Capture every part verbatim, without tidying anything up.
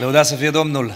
Lăudați să fie Domnul!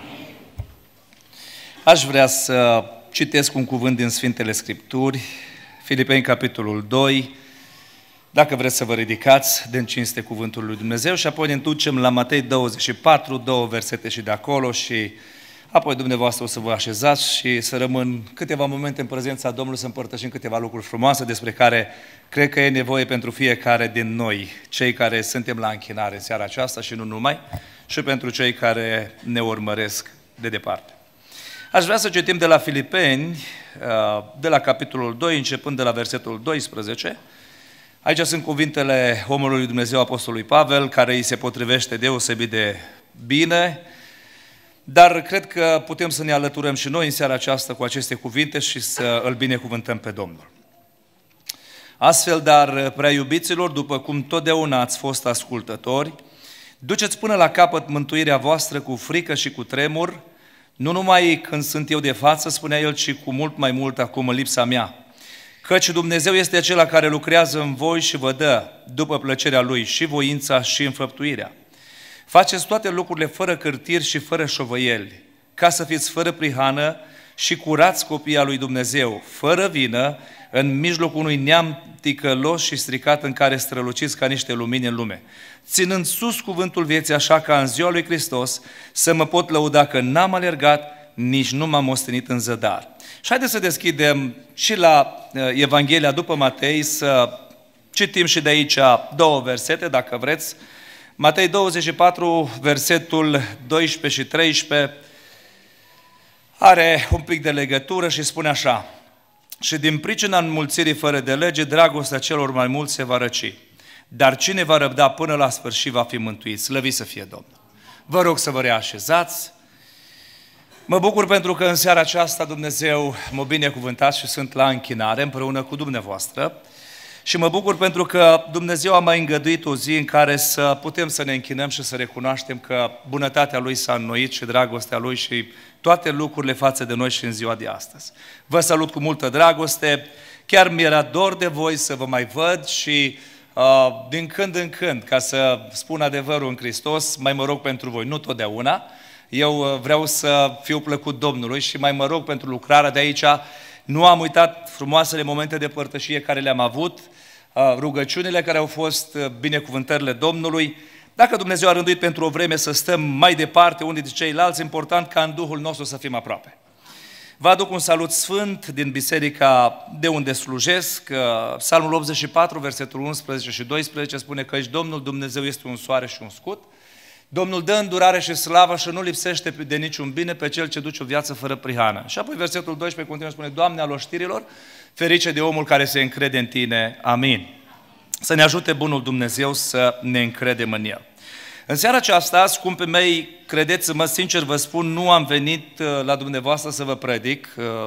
Aș vrea să citesc un cuvânt din Sfintele Scripturi, Filipeni, capitolul doi, dacă vreți să vă ridicați, dăm cinste cuvântul lui Dumnezeu și apoi ne întoarcem la Matei douăzeci și patru, două versete și de acolo și apoi dumneavoastră o să vă așezați și să rămân câteva momente în prezența Domnului să împărtășim câteva lucruri frumoase despre care cred că e nevoie pentru fiecare din noi, cei care suntem la închinare în seara aceasta și nu numai, și pentru cei care ne urmăresc de departe. Aș vrea să citim de la Filipeni, de la capitolul doi, începând de la versetul doisprezece. Aici sunt cuvintele omului lui Dumnezeu, apostolului Pavel, care îi se potrivește deosebit de bine, dar cred că putem să ne alăturăm și noi în seara aceasta cu aceste cuvinte și să îl binecuvântăm pe Domnul. Astfel, dar, prea iubiților, după cum totdeauna ați fost ascultători, duceți până la capăt mântuirea voastră cu frică și cu tremur, nu numai când sunt eu de față, spunea el, ci cu mult mai mult acum în lipsa mea. Căci Dumnezeu este acela care lucrează în voi și vă dă, după plăcerea Lui, și voința și înfăptuirea. Faceți toate lucrurile fără cârtiri și fără șovăieli, ca să fiți fără prihană și curați copiii al lui Dumnezeu, fără vină, în mijlocul unui neam ticălos și stricat în care străluciți ca niște lumini în lume. Ținând sus cuvântul vieții așa ca în ziua lui Hristos să mă pot lăuda că n-am alergat, nici nu m-am ostenit în zădar. Și haideți să deschidem și la Evanghelia după Matei, să citim și de aici două versete, dacă vreți. Matei douăzeci și patru, versetul doisprezece și treisprezece, are un pic de legătură și spune așa: și din pricina înmulțirii fără de lege, dragostea celor mai mulți se va răci. Dar cine va răbda până la sfârșit va fi mântuit. Slăvit să fie Domnul! Vă rog să vă reașezați. Mă bucur pentru că în seara aceasta Dumnezeu m-a binecuvântat și sunt la închinare împreună cu dumneavoastră. Și mă bucur pentru că Dumnezeu a mai îngăduit o zi în care să putem să ne închinăm și să recunoaștem că bunătatea Lui s-a înnoit și dragostea Lui și toate lucrurile față de noi și în ziua de astăzi. Vă salut cu multă dragoste, chiar mi-era dor de voi să vă mai văd și uh, din când în când, ca să spun adevărul în Hristos, mai mă rog pentru voi, nu totdeauna. Eu vreau să fiu plăcut Domnului și mai mă rog pentru lucrarea de aici. Nu am uitat frumoasele momente de părtășie care le-am avut, rugăciunile care au fost, binecuvântările Domnului. Dacă Dumnezeu a rânduit pentru o vreme să stăm mai departe unii de ceilalți, important ca în Duhul nostru să fim aproape. Vă aduc un salut sfânt din biserica de unde slujesc. Psalmul optzeci și patru, versetul unsprezece și doisprezece spune că aici Domnul Dumnezeu este un soare și un scut. Domnul dă îndurare și slavă și nu lipsește de niciun bine pe cel ce duce o viață fără prihană. Și apoi versetul doisprezece continuă, spune: Doamne al oștirilor, ferice de omul care se încrede în Tine. Amin. Să ne ajute bunul Dumnezeu să ne încredem în El. În seara aceasta, scumpii mei, credeți-mă, sincer vă spun, nu am venit la dumneavoastră să vă predic.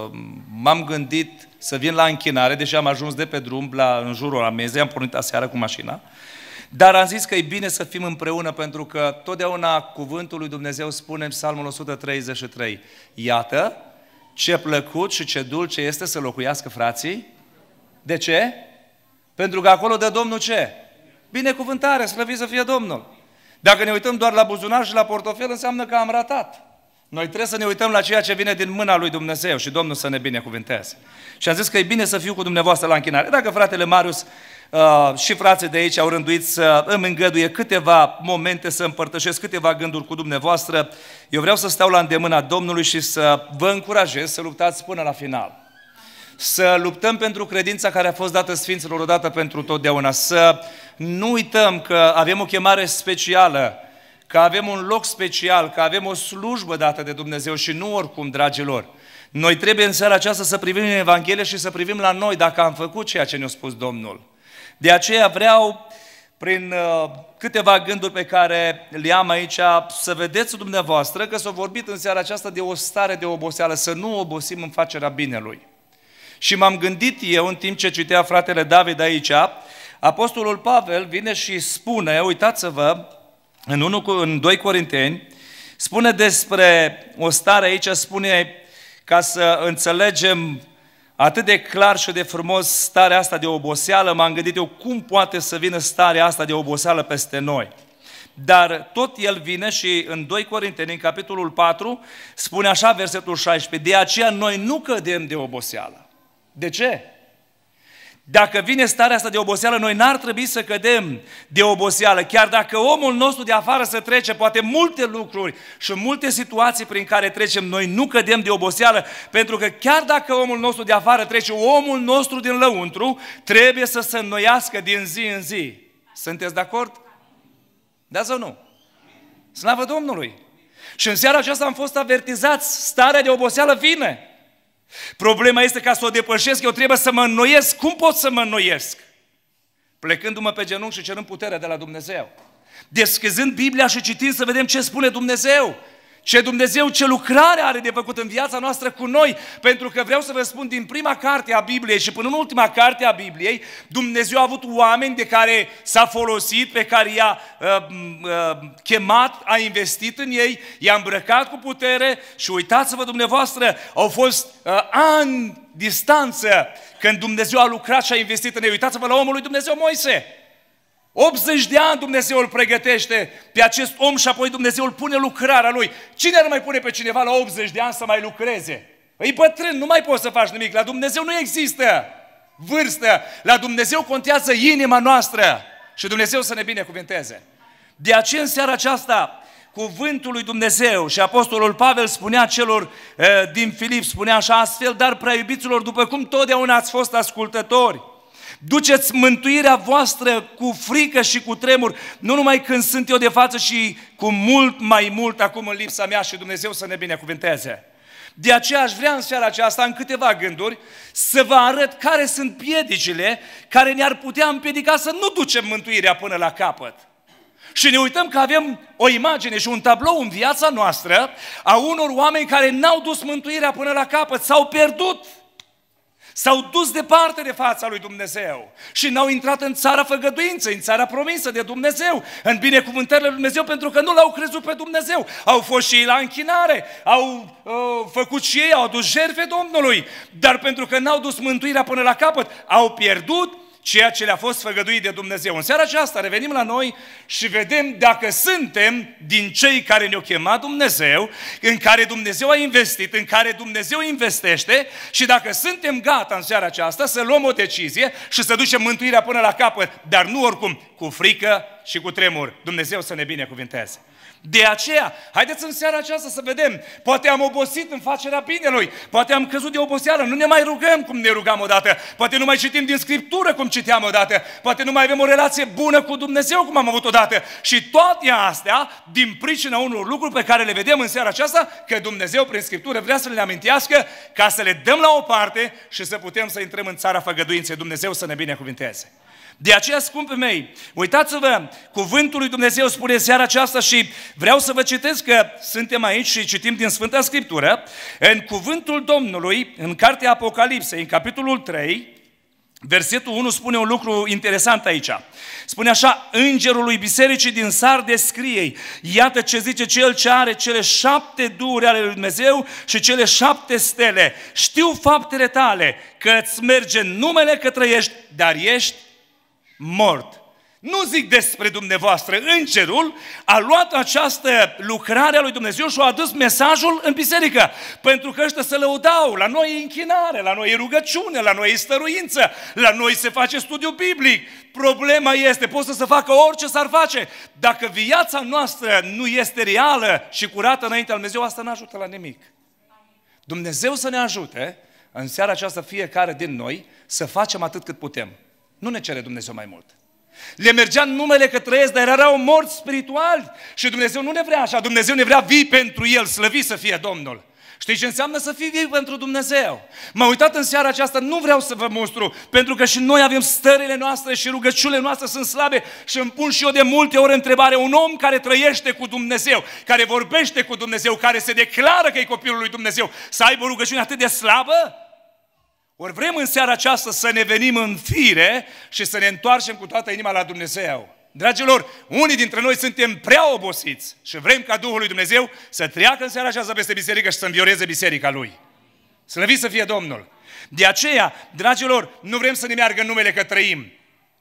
M-am gândit să vin la închinare, deși am ajuns de pe drum la, în jurul amezei, am pornit aseară cu mașina. Dar am zis că e bine să fim împreună, pentru că totdeauna cuvântul lui Dumnezeu spune în Psalmul o sută treizeci și trei: iată ce plăcut și ce dulce este să locuiască frații. De ce? Pentru că acolo dă Domnul ce? Binecuvântare, slăvit să fie Domnul. Dacă ne uităm doar la buzunar și la portofel, înseamnă că am ratat. Noi trebuie să ne uităm la ceea ce vine din mâna lui Dumnezeu și Domnul să ne binecuvânteze. Și am zis că e bine să fiu cu dumneavoastră la închinare. Dacă fratele Marius Uh, și frații de aici au rânduit să îmi îngăduie câteva momente, să împărtășesc câteva gânduri cu dumneavoastră, eu vreau să stau la îndemâna Domnului și să vă încurajez să luptați până la final. Să luptăm pentru credința care a fost dată Sfinților odată pentru totdeauna. Să nu uităm că avem o chemare specială, că avem un loc special, că avem o slujbă dată de Dumnezeu și nu oricum, dragilor. Noi trebuie în seara aceasta să privim în Evanghelie și să privim la noi dacă am făcut ceea ce ne-a spus Domnul. De aceea vreau, prin uh, câteva gânduri pe care le am aici, să vedeți dumneavoastră că s-a vorbit în seara aceasta de o stare de oboseală, să nu obosim în facerea binelui. Și m-am gândit eu, în timp ce citea fratele David aici, apostolul Pavel vine și spune, uitați-vă, în, unu, în doi Corinteni, spune despre o stare aici, spune, ca să înțelegem atât de clar și de frumos starea asta de oboseală, m-am gândit eu cum poate să vină starea asta de oboseală peste noi. dar tot el vine și în doi Corinteni, în capitolul patru, spune așa versetul șaisprezece, de aceea noi nu cădem de oboseală. De ce? Dacă vine starea asta de oboseală, noi n-ar trebui să cădem de oboseală, chiar dacă omul nostru de afară să trece poate multe lucruri și multe situații prin care trecem, noi nu cădem de oboseală, pentru că chiar dacă omul nostru de afară trece, omul nostru din lăuntru trebuie să se înnoiască din zi în zi. Sunteți de acord? Da sau nu? Slavă Domnului! Și în seara aceasta am fost avertizați, starea de oboseală vine. Problema este ca să o depășesc, eu trebuie să mă înnoiesc. Cum pot să mă înnoiesc? Plecându-mă pe genunchi și cerând puterea de la Dumnezeu. Deschizând Biblia și citind să vedem ce spune Dumnezeu. Ce Dumnezeu, ce lucrare are de făcut în viața noastră cu noi. Pentru că vreau să vă spun, din prima carte a Bibliei și până în ultima carte a Bibliei, Dumnezeu a avut oameni de care s-a folosit, pe care i-a uh, uh, chemat, a investit în ei, i-a îmbrăcat cu putere și uitați-vă dumneavoastră, au fost uh, ani distanță când Dumnezeu a lucrat și a investit în ei. Uitați-vă la omul lui Dumnezeu Moise. optzeci de ani Dumnezeu îl pregătește pe acest om și apoi Dumnezeu îl pune lucrarea lui. Cine ar mai pune pe cineva la optzeci de ani să mai lucreze? E bătrân, nu mai poți să faci nimic. La Dumnezeu nu există vârstă. La Dumnezeu contează inima noastră. Și Dumnezeu să ne binecuvânteze. De aceea în seara aceasta, cuvântul lui Dumnezeu și Apostolul Pavel spunea celor uh, din Filip, spunea așa, astfel, dar prea iubiților, după cum totdeauna ați fost ascultători, duceți mântuirea voastră cu frică și cu tremur, nu numai când sunt eu de față, și cu mult mai mult acum în lipsa mea, și Dumnezeu să ne binecuvânteze. De aceea aș vrea în seara aceasta, în câteva gânduri, să vă arăt care sunt piedicile care ne-ar putea împiedica să nu ducem mântuirea până la capăt. Și ne uităm că avem o imagine și un tablou în viața noastră a unor oameni care n-au dus mântuirea până la capăt, s-au pierdut. S-au dus departe de fața lui Dumnezeu și n-au intrat în țara făgăduinței, în țara promisă de Dumnezeu, în binecuvântările lui Dumnezeu, pentru că nu l-au crezut pe Dumnezeu. Au fost și ei la închinare, au uh, făcut și ei, au adus jertfe Domnului, dar pentru că n-au dus mântuirea până la capăt, au pierdut ceea ce le-a fost făgăduit de Dumnezeu. În seara aceasta revenim la noi și vedem dacă suntem din cei care ne-au chemat Dumnezeu, în care Dumnezeu a investit, în care Dumnezeu investește, și dacă suntem gata în seara aceasta să luăm o decizie și să ducem mântuirea până la capăt, dar nu oricum, cu frică și cu tremur. Dumnezeu să ne binecuvânteze. De aceea, haideți în seara aceasta să vedem, poate am obosit în facerea binelui, poate am căzut de oboseală, nu ne mai rugăm cum ne rugam odată, poate nu mai citim din Scriptură cum citeam odată, poate nu mai avem o relație bună cu Dumnezeu cum am avut odată, și toate astea din pricina unor lucruri pe care le vedem în seara aceasta, că Dumnezeu prin Scriptură vrea să le amintească ca să le dăm la o parte și să putem să intrăm în țara făgăduinței. Dumnezeu să ne binecuvânteze. De aceea, scumpii mei, uitați-vă, cuvântul lui Dumnezeu spune seara aceasta și vreau să vă citesc, că suntem aici și citim din Sfânta Scriptură, în cuvântul Domnului, în cartea Apocalipsei, în capitolul trei, versetul unu spune un lucru interesant aici. Spune așa, îngerul lui bisericii din Sardes scrie, iată ce zice cel ce are cele șapte duhuri ale lui Dumnezeu și cele șapte stele. Știu faptele tale, că îți merge numele că trăiești, dar ești mort. Nu zic despre dumneavoastră, îngerul a luat această lucrare a lui Dumnezeu și a adus mesajul în biserică, pentru că ăștia se lăudau, la noi e închinare, la noi e rugăciune, la noi e stăruință, la noi se face studiu biblic. Problema este, poate să se facă orice s-ar face, dacă viața noastră nu este reală și curată înaintea lui Dumnezeu, asta nu ajută la nimic. Dumnezeu să ne ajute în seara aceasta fiecare din noi să facem atât cât putem. Nu ne cere Dumnezeu mai mult. Le mergea în numele că trăiesc, dar erau morți spirituali. Și Dumnezeu nu ne vrea așa. Dumnezeu ne vrea vii pentru El, slăvit să fie Domnul. Știi ce înseamnă să fii vii pentru Dumnezeu? M-am uitat în seara aceasta, nu vreau să vă mostru, pentru că și noi avem stările noastre și rugăciunile noastre sunt slabe și îmi pun și eu de multe ori întrebare. Un om care trăiește cu Dumnezeu, care vorbește cu Dumnezeu, care se declară că e copilul lui Dumnezeu, să aibă o rugăciune atât de slabă? Ori vrem în seara aceasta să ne venim în fire și să ne întoarcem cu toată inima la Dumnezeu. Dragilor, unii dintre noi suntem prea obosiți și vrem ca Duhul lui Dumnezeu să treacă în seara aceasta peste biserică și să învioreze biserica Lui. Slăvit să fie Domnul! De aceea, dragilor, nu vrem să ne meargă în numele că trăim.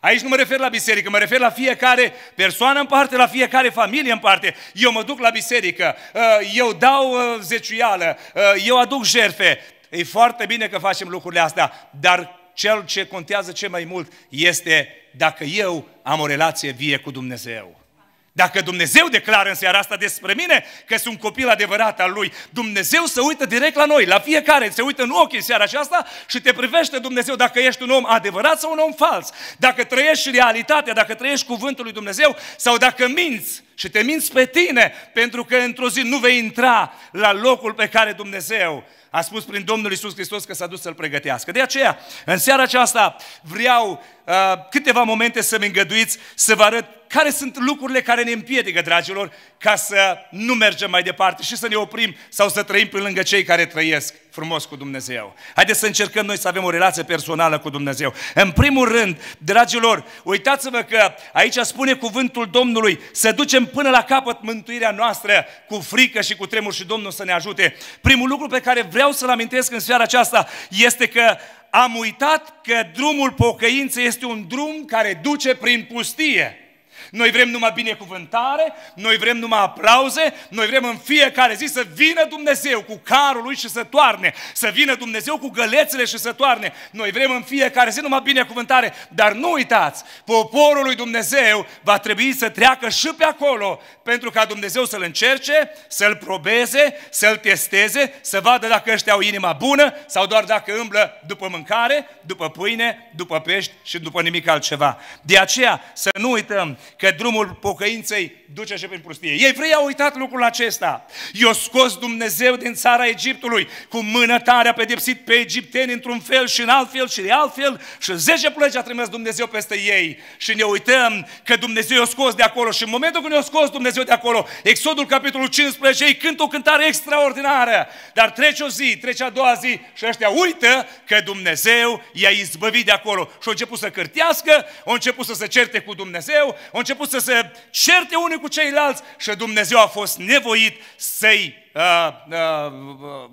Aici nu mă refer la biserică, mă refer la fiecare persoană în parte, la fiecare familie în parte. Eu mă duc la biserică, eu dau zeciuială, eu aduc jertfe. E foarte bine că facem lucrurile astea, dar cel ce contează cel mai mult este dacă eu am o relație vie cu Dumnezeu. Dacă Dumnezeu declară în seara asta despre mine că sunt copil adevărat al Lui, Dumnezeu se uită direct la noi, la fiecare, se uită în ochi în seara aceasta și te privește Dumnezeu dacă ești un om adevărat sau un om fals, dacă trăiești realitatea, dacă trăiești cuvântul lui Dumnezeu sau dacă minți și te minți pe tine, pentru că într-o zi nu vei intra la locul pe care Dumnezeu a spus prin Domnul Iisus Hristos că s-a dus să-L pregătească. De aceea, în seara aceasta vreau uh, câteva momente să-mi îngăduiți să vă arăt care sunt lucrurile care ne împiedică, dragilor, ca să nu mergem mai departe și să ne oprim sau să trăim pe lângă cei care trăiesc frumos cu Dumnezeu. Haideți să încercăm noi să avem o relație personală cu Dumnezeu. În primul rând, dragilor, uitați-vă că aici spune cuvântul Domnului să ducem până la capăt mântuirea noastră cu frică și cu tremur și Domnul să ne ajute. Primul lucru pe care vreau să-l amintesc în seara aceasta este că am uitat că drumul pocăinței este un drum care duce prin pustie. Noi vrem numai binecuvântare, noi vrem numai aplauze, noi vrem în fiecare zi să vină Dumnezeu cu carul Lui și să toarne, să vină Dumnezeu cu gălețele și să toarne. Noi vrem în fiecare zi numai binecuvântare, dar nu uitați, poporul lui Dumnezeu va trebui să treacă și pe acolo pentru ca Dumnezeu să-L încerce, să-L probeze, să-L testeze, să vadă dacă ăștia au inima bună sau doar dacă îmblă după mâncare, după pâine, după pești și după nimic altceva. De aceea să nu uităm că drumul pocăinței duce și prin pustie. Ei vrei au uitat lucrul acesta. I-a scos Dumnezeu din țara Egiptului, cu mână tare a pedepsit pe egipteni într-un fel și în alt fel și de altfel și zece plăci a trimis Dumnezeu peste ei. Și ne uităm că Dumnezeu i-a scos de acolo și în momentul când i-a scos Dumnezeu de acolo, Exodul capitolul cincisprezece, ei cântă o cântare extraordinară. Dar trece o zi, trece a doua zi și ăștia uită că Dumnezeu i-a izbăvit de acolo. Și au început să cârtească, au început să se certe cu Dumnezeu, au început să se certe unii cu ceilalți și Dumnezeu a fost nevoit să-i, uh, uh, uh,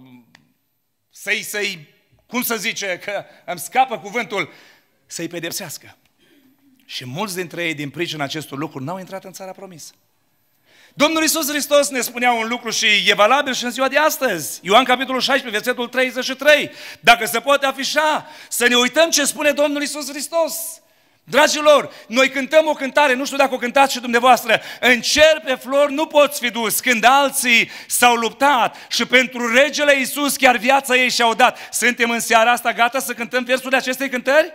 să-i, să-i, cum să zice, că îmi scapă cuvântul, să-i pedepsească. Și mulți dintre ei, din pricina acestor lucruri, n-au intrat în țara promisă. Domnul Iisus Hristos ne spunea un lucru și e valabil și în ziua de astăzi. Ioan capitolul șaisprezece, versetul treizeci și trei. Dacă se poate afișa, să ne uităm ce spune Domnul Iisus Hristos. Dragilor, noi cântăm o cântare, nu știu dacă o cântați și dumneavoastră, în cer pe flori nu poți fi dus, când alții s-au luptat și pentru regele Iisus chiar viața ei și-au dat. Suntem în seara asta gata să cântăm versurile acestei cântări?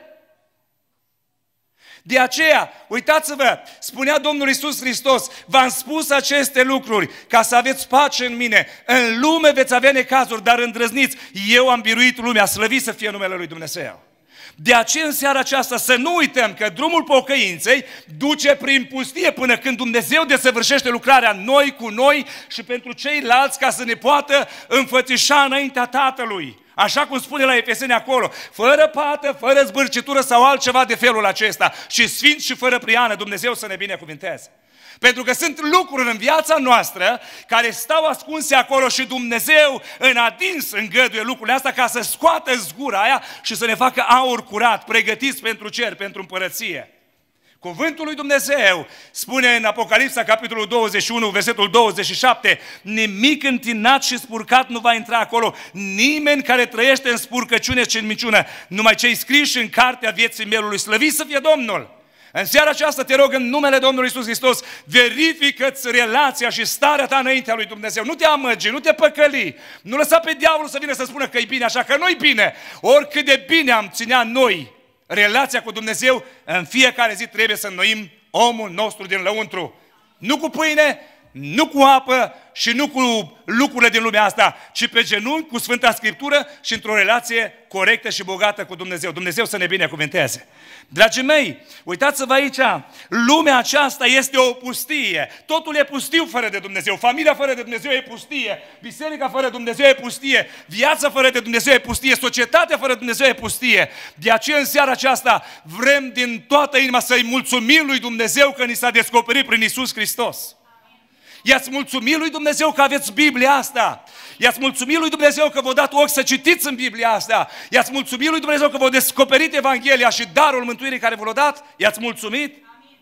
De aceea, uitați-vă, spunea Domnul Iisus Hristos, v-am spus aceste lucruri ca să aveți pace în mine. În lume veți avea necazuri, dar îndrăzniți, eu am biruit lumea, slăvit să fie numele lui Dumnezeu. De aceea în seara aceasta să nu uităm că drumul pocăinței duce prin pustie până când Dumnezeu desăvârșește lucrarea noi cu noi și pentru ceilalți ca să ne poată înfățișa înaintea Tatălui. Așa cum spune la Efeseni acolo, fără pată, fără zbârcitură sau altceva de felul acesta, și sfint și fără priană, Dumnezeu să ne binecuvinteze. Pentru că sunt lucruri în viața noastră care stau ascunse acolo și Dumnezeu în adins îngăduie lucrurile astea ca să scoată zgura aia și să ne facă aur curat, pregătiți pentru cer, pentru împărăție. Cuvântul lui Dumnezeu spune în Apocalipsa, capitolul douăzeci și unu, versetul douăzeci și șapte, nimic întinat și spurcat nu va intra acolo, nimeni care trăiește în spurcăciune și în minciună, numai cei scriși în cartea vieții mielului, slăvit să fie Domnul. În seara aceasta te rog în numele Domnului Iisus Hristos, verifică-ți relația și starea ta înaintea lui Dumnezeu. Nu te amăgi, nu te păcăli, nu lăsa pe diavolul să vină să spună că e bine așa, că nu-i bine. Oricât de bine am ținea noi relația cu Dumnezeu, în fiecare zi trebuie să înnoim omul nostru din lăuntru. Nu cu pâine, nu cu apă și nu cu lucrurile din lumea asta, ci pe genunchi cu Sfânta Scriptură și într-o relație corectă și bogată cu Dumnezeu. Dumnezeu să ne binecuvinteze. Dragii mei, uitați-vă aici, lumea aceasta este o pustie. Totul e pustiu fără de Dumnezeu. Familia fără de Dumnezeu e pustie. Biserica fără de Dumnezeu e pustie. Viața fără de Dumnezeu e pustie. Societatea fără de Dumnezeu e pustie. De aceea în seara aceasta vrem din toată inima să-i mulțumim lui Dumnezeu că ni s-a descoperit prin Iisus Hristos. I-ați mulțumit lui Dumnezeu că aveți Biblia asta. I-ați mulțumit lui Dumnezeu că v-a dat ochi să citiți în Biblia asta. I-ați mulțumit lui Dumnezeu că v-a descoperit Evanghelia și darul mântuirii care v-l-a dat. I-ați mulțumit?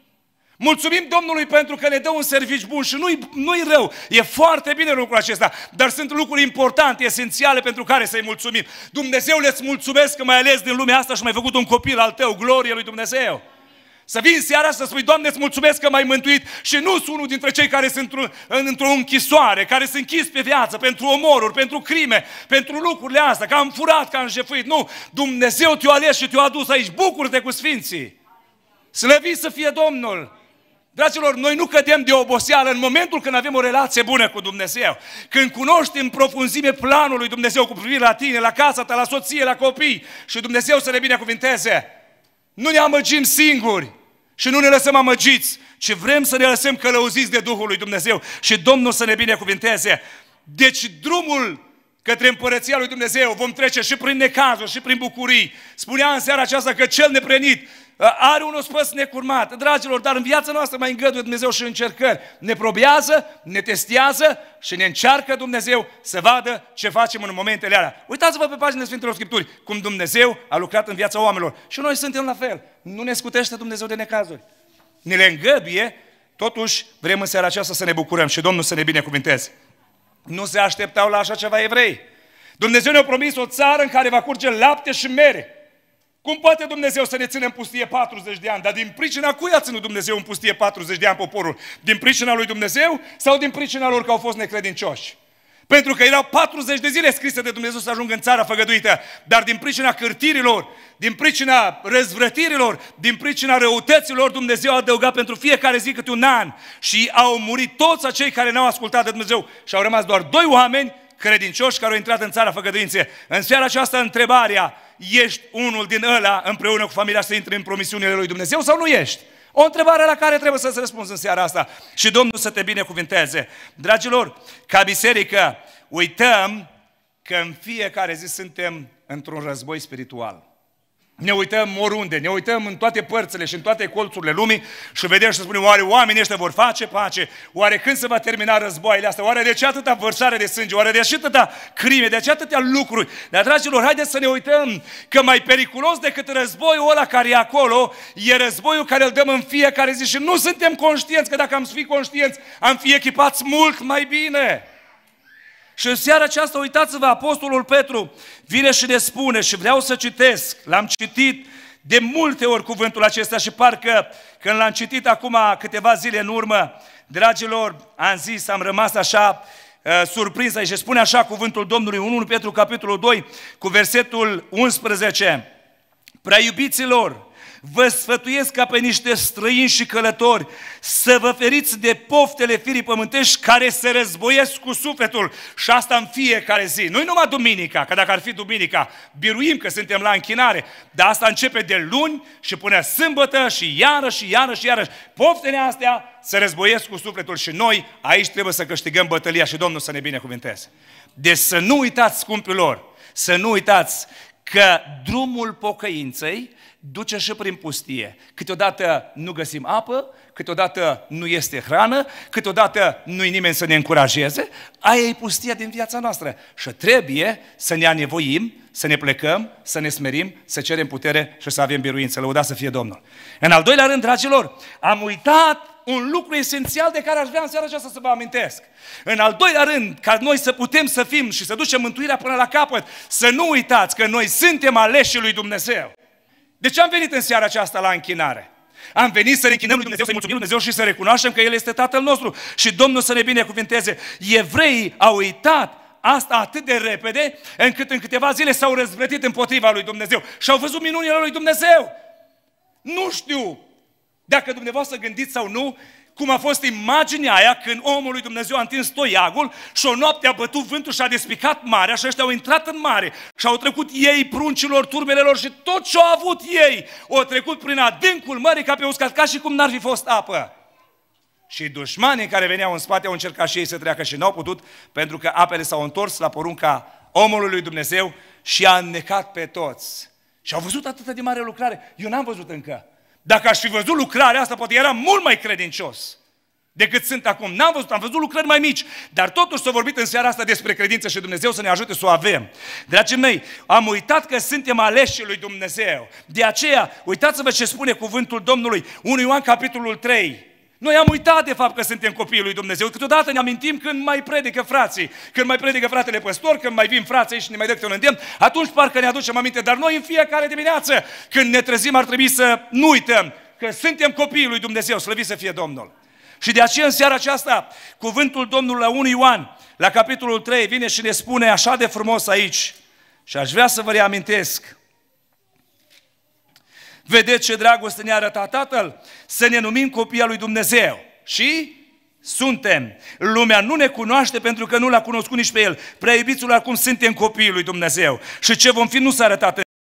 Mulțumim Domnului pentru că ne dă un serviciu bun și nu-i, nu-i rău. E foarte bine lucrul acesta, dar sunt lucruri importante, esențiale pentru care să-i mulțumim. Dumnezeu, le-ți mulțumesc că m-ai ales din lumea asta și m-ai făcut un copil al tău, glorie lui Dumnezeu. Să vii în seara asta să spui, Doamne, îți mulțumesc că m-ai mântuit și nu sunt unul dintre cei care sunt într-o închisoare, care sunt închis pe viață, pentru omoruri, pentru crime, pentru lucrurile astea, că am furat, că am jefuit. Nu, Dumnezeu te-a ales și te-a adus aici, bucură-te cu sfinții. Slăvit să fie Domnul! Dragilor, noi nu cădem de oboseală în momentul când avem o relație bună cu Dumnezeu. Când cunoști în profunzime planul lui Dumnezeu cu privire la tine, la casa ta, la soție, la copii și Dumnezeu să ne binecuvinteze. Nu ne amăgim singuri și nu ne lăsăm amăgiți, ci vrem să ne lăsăm călăuziți de Duhul lui Dumnezeu și Domnul să ne binecuvinteze. Deci drumul către împărăția lui Dumnezeu vom trece și prin necazuri și prin bucurii. Spunea în seara aceasta că cel neprenit are un ospăț necurmat. Dragilor, dar în viața noastră mai îngăduie Dumnezeu și încercări. Ne probează, ne testează și ne încearcă Dumnezeu să vadă ce facem în momentele alea. Uitați-vă pe paginile Sfintelor Scripturi, cum Dumnezeu a lucrat în viața oamenilor. Și noi suntem la fel. Nu ne scutește Dumnezeu de necazuri. Ne le îngăduie, totuși vrem în seara aceasta să ne bucurăm și Domnul să ne binecuvinteze. Nu se așteptau la așa ceva evrei. Dumnezeu ne-a promis o țară în care va curge lapte și mere. Cum poate Dumnezeu să ne țină în pustie patruzeci de ani? Dar din pricina cui a ținut Dumnezeu în pustie patruzeci de ani poporul? Din pricina lui Dumnezeu sau din pricina lor că au fost necredincioși? Pentru că erau patruzeci de zile scrise de Dumnezeu să ajungă în țara făgăduită, dar din pricina cârtirilor, din pricina răzvrătirilor, din pricina răutăților, Dumnezeu a adăugat pentru fiecare zi câte un an și au murit toți acei care n-au ascultat de Dumnezeu și au rămas doar doi oameni credincioși care au intrat în țara făgăduinței. În seara aceasta întrebarea, ești unul din ăla împreună cu familia să intri în promisiunile lui Dumnezeu sau nu ești? O întrebare la care trebuie să-ți răspunzi în seara asta și Domnul să te binecuvinteze. Dragilor, ca biserică uităm că în fiecare zi suntem într-un război spiritual. Ne uităm oriunde, ne uităm în toate părțile și în toate colțurile lumii și vedem și spunem, oare oamenii ăștia vor face pace? Oare când se va termina războaiele astea? Oare de ce atâta vărsare de sânge? Oare de ce atâta crime? De ce atâtea lucruri? Dar, dragilor, haideți să ne uităm că mai periculos decât războiul ăla care e acolo, e războiul care îl dăm în fiecare zi și nu suntem conștienți că dacă am fi conștienți, am fi echipați mult mai bine. Și în seara aceasta, uitați-vă, Apostolul Petru vine și ne spune, și vreau să citesc, l-am citit de multe ori cuvântul acesta și parcă când l-am citit acum câteva zile în urmă, dragilor, am zis, am rămas așa uh, surprins și spune așa cuvântul Domnului, unu Petru, capitolul doi, cu versetul unsprezece, prea iubiților, vă sfătuiesc ca pe niște străini și călători să vă feriți de poftele firii pământești care se războiesc cu sufletul și asta în fiecare zi. Nu-i numai duminica, că dacă ar fi duminica, biruim că suntem la închinare, dar asta începe de luni și până sâmbătă și iarăși și iarăși și iarăși. Poftele astea se războiesc cu sufletul și noi aici trebuie să câștigăm bătălia și Domnul să ne binecuvinteze. Deci să nu uitați, scumpilor, să nu uitați că drumul pocăinței duce și prin pustie. Câteodată nu găsim apă, câteodată nu este hrană, câteodată nu-i nimeni să ne încurajeze. Aia e pustia din viața noastră. Și trebuie să ne anevoim, să ne plecăm, să ne smerim, să cerem putere și să avem biruință. Lăudați să fie Domnul. În al doilea rând, dragilor, am uitat un lucru esențial de care aș vrea în seara aceasta să vă amintesc. În al doilea rând, ca noi să putem să fim și să ducem mântuirea până la capăt, să nu uitați că noi suntem aleși lui Dumnezeu. De ce am venit în seara aceasta la închinare? Am venit să ne închinăm lui Dumnezeu, să-i mulțumim lui Dumnezeu și să recunoaștem că El este Tatăl nostru și Domnul să ne binecuvinteze. Evreii au uitat asta atât de repede, încât în câteva zile s-au răzvrătit împotriva lui Dumnezeu și au văzut minunile lui Dumnezeu. Nu știu dacă dumneavoastră gândiți sau nu, cum a fost imaginea aia când omul lui Dumnezeu a întins toiagul și o noapte a bătut vântul și a despicat marea și ăștia au intrat în mare și au trecut ei pruncilor, turmelelor și tot ce au avut ei au trecut prin adâncul mării ca pe uscat, ca și cum n-ar fi fost apă. Și dușmanii care veneau în spate au încercat și ei să treacă și n-au putut pentru că apele s-au întors la porunca omului lui Dumnezeu și a înnecat pe toți. Și au văzut atât de mare lucrare. Eu n-am văzut încă. Dacă aș fi văzut lucrarea asta, poate era mult mai credincios. decât sunt acum. N-am văzut, am văzut lucrări mai mici, dar totuși s-a vorbit în seara asta despre credință și Dumnezeu să ne ajute să o avem. Dragii mei, am uitat că suntem aleși lui Dumnezeu. De aceea, uitați-vă ce spune cuvântul Domnului, unu Ioan capitolul trei. Noi am uitat de fapt că suntem copiii lui Dumnezeu. Câteodată ne amintim când mai predică frații, când mai predică fratele păstor, când mai vin frații și ne mai dă câte un îndemn, atunci parcă ne aducem aminte. Dar noi în fiecare dimineață, când ne trezim, ar trebui să nu uităm că suntem copiii lui Dumnezeu, slăvit să fie Domnul. Și de aceea în seara aceasta, cuvântul Domnului la unu Ioan, la capitolul trei, vine și ne spune așa de frumos aici. Și aș vrea să vă reamintesc. Vedeți ce dragoste ne-a arătat Tatăl? Să ne numim copiii lui Dumnezeu. Și suntem. Lumea nu ne cunoaște pentru că nu l-a cunoscut nici pe El. Prea iubiților, acum suntem copiii lui Dumnezeu. Și ce vom fi nu s-a arătat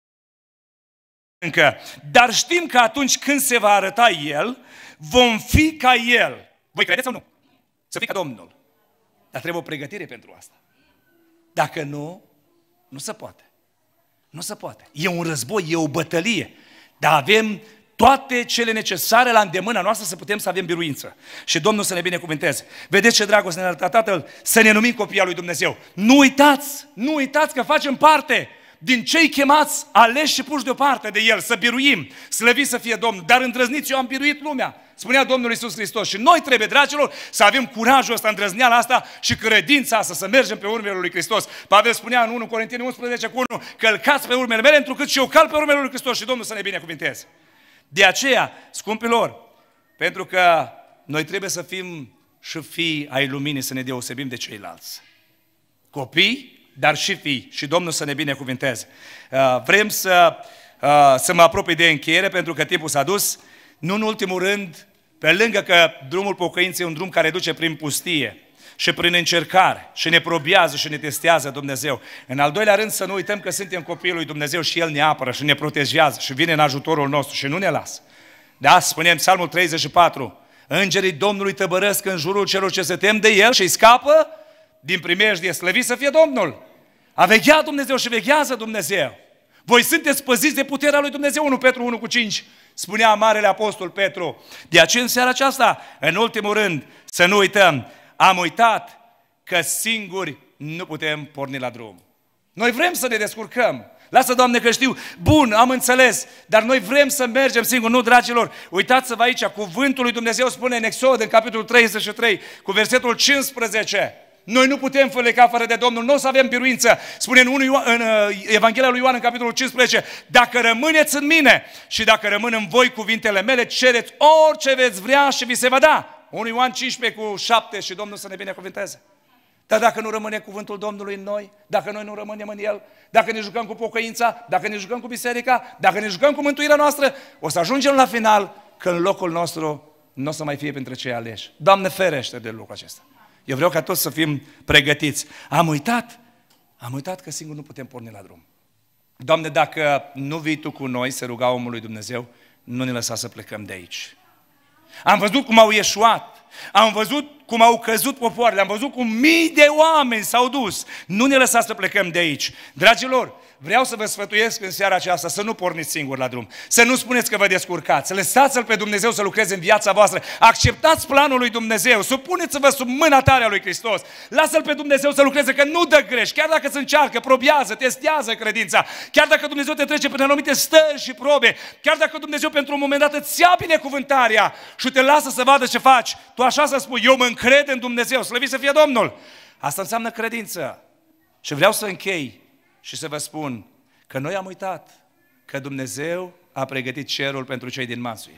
încă. Dar știm că atunci când se va arăta El, vom fi ca El. Voi credeți sau nu? Să fii ca Domnul. Dar trebuie o pregătire pentru asta. Dacă nu, nu se poate. Nu se poate. E un război, e o bătălie. Dar avem toate cele necesare la îndemâna noastră să putem să avem biruință. Și Domnul să ne binecuvânteze. Vedeți ce dragoste ne-a arătat Tatăl? Să ne numim copiii lui Dumnezeu. Nu uitați, nu uitați că facem parte din cei chemați, aleși și puși deoparte de El, să biruim, slăvit să fie Domnul. Dar îndrăzniți, eu am biruit lumea, spunea Domnul Iisus Hristos. Și noi trebuie, dragilor, să avem curajul ăsta, îndrăzneala asta și credința asta, să mergem pe urmele lui Hristos. Pavel spunea în unu Corinteni unsprezece cu unu, călcați pe urmele mele, întrucât și eu calc pe urmele lui Hristos și Domnul să ne binecuvinteze. De aceea, scumpilor, pentru că noi trebuie să fim și fii ai luminii, să ne deosebim de ceilalți. Copii, dar și fii, și Domnul să ne binecuvinteze. Vrem să, să mă apropii de încheiere, pentru că timpul s-a dus. Nu în ultimul rând, pe lângă că drumul pocăinței e un drum care duce prin pustie și prin încercare și ne probează și ne testează Dumnezeu. În al doilea rând, să nu uităm că suntem copiii lui Dumnezeu și El ne apără și ne protejează și vine în ajutorul nostru și nu ne lasă. Da, spunem Psalmul treizeci și patru, îngerii Domnului tăbărăsc în jurul celor ce se tem de El și îi scapă din primejdie, slăvit să fie Domnul. A vegheat Dumnezeu și veghează Dumnezeu. Voi sunteți păziți de puterea lui Dumnezeu, unu Petru unu cu cinci, spunea Marele Apostol Petru. De aceea în seara aceasta, în ultimul rând, să nu uităm, am uitat că singuri nu putem porni la drum. Noi vrem să ne descurcăm. Lasă, Doamne, că știu, bun, am înțeles, dar noi vrem să mergem singuri. Nu, dragilor, uitați-vă aici, cuvântul lui Dumnezeu spune în Exod, în capitolul treizeci și trei, cu versetul cincisprezece, noi nu putem făleca fără de Domnul, nu o să avem biruință. Spune în, Ioan, în Evanghelia lui Ioan, în capitolul cincisprezece, dacă rămâneți în mine și dacă rămân în voi cuvintele mele, cereți orice veți vrea și vi se va da. unu Ioan cincisprezece cu șapte și Domnul să ne binecuvinteze. Dar dacă nu rămâne cuvântul Domnului în noi, dacă noi nu rămânem în El, dacă ne jucăm cu pocăința, dacă ne jucăm cu biserica, dacă ne jucăm cu mântuirea noastră, o să ajungem la final că în locul nostru nu o să mai fie printre cei aleși. Doamne, ferește de lucrul acesta. Eu vreau ca toți să fim pregătiți. Am uitat, am uitat că singur nu putem porni la drum. Doamne, dacă nu vii Tu cu noi, se ruga omul lui Dumnezeu, nu ne lăsa să plecăm de aici. Am văzut cum au ieșuat, am văzut cum au căzut popoarele, am văzut cum mii de oameni s-au dus. Nu ne lăsați să plecăm de aici. Dragilor, vreau să vă sfătuiesc în seara aceasta să nu porniți singuri la drum, să nu spuneți că vă descurcați, lăsați-L pe Dumnezeu să lucreze în viața voastră, acceptați planul lui Dumnezeu, supuneți-vă sub mâna tare a lui Hristos, lasă-L pe Dumnezeu să lucreze, că nu dă greș, chiar dacă se încearcă, probează, testează credința, chiar dacă Dumnezeu te trece prin anumite stări și probe, chiar dacă Dumnezeu pentru un moment dat îți ia binecuvântarea și te lasă să vadă ce faci, tu așa să spui, eu mă încred în Dumnezeu, slăvit să fie Domnul. Asta înseamnă credință. Și vreau să închei și să vă spun că noi am uitat că Dumnezeu a pregătit cerul pentru cei din Mansuie.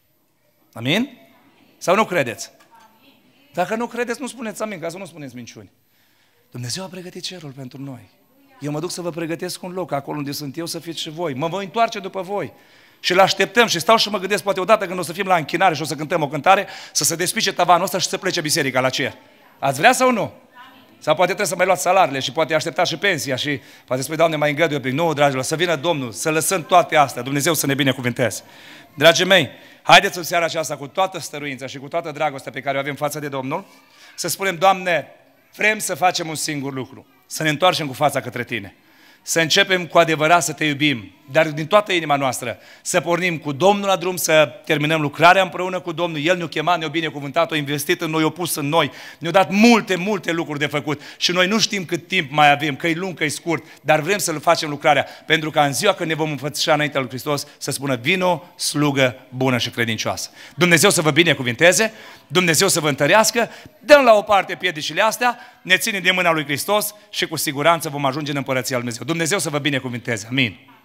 Amin? Sau nu credeți? Dacă nu credeți, nu spuneți amin, ca să nu spuneți minciuni. Dumnezeu a pregătit cerul pentru noi. Eu mă duc să vă pregătesc un loc, acolo unde sunt eu, să fiți și voi. Mă voi întoarce după voi. Și îl așteptăm și stau și mă gândesc, poate odată când o să fim la închinare și o să cântăm o cântare, să se despice tavanul ăsta și să plece biserica la cer. Ați vrea sau nu? Sau poate trebuie să mai luați salariile și poate aștepta și pensia și poate spui, Doamne, mai îngăduie pic. Nu, dragilor, să vină Domnul, să lăsăm toate astea, Dumnezeu să ne binecuvânteze. Dragii mei, haideți în seara aceasta cu toată stăruința și cu toată dragostea pe care o avem față de Domnul, să spunem, Doamne, vrem să facem un singur lucru, să ne întoarcem cu fața către Tine, să începem cu adevărat să te iubim, dar din toată inima noastră, să pornim cu Domnul la drum, să terminăm lucrarea împreună cu Domnul. El ne-a chemat, ne-a binecuvântat, a investit în noi, a pus în noi, ne-a dat multe, multe lucruri de făcut și noi nu știm cât timp mai avem, că e lung, că e scurt, dar vrem să-L facem lucrarea, pentru că în ziua când ne vom înfățișa înaintea lui Hristos, să spună: vino, slugă bună și credincioasă. Dumnezeu să vă binecuvinteze, Dumnezeu să vă întărească, dăm la o parte piedicile astea, ne ținem de mâna lui Hristos și cu siguranță vom ajunge în Împărăția lui Dumnezeu. Dumnezeu să vă binecuvinteze. Amin.